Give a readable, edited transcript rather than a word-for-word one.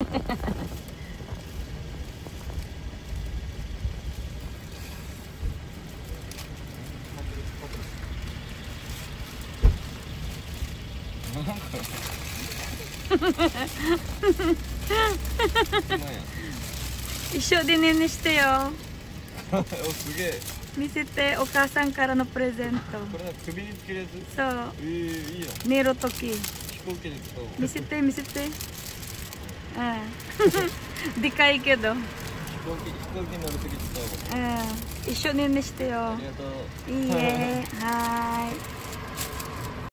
一緒でねねしてよ。 お、すげえ。 見せて、お母さんからのプレゼント。 これなんか首につけるやつ。 そう。 いいな。 寝るとき。 飛行機で使おう。 見せて見せて。うん。でかいけど。 飛行機に乗るとき使おう。 うん。一緒にねしてよ。 ありがとう。 いいえ。はーい。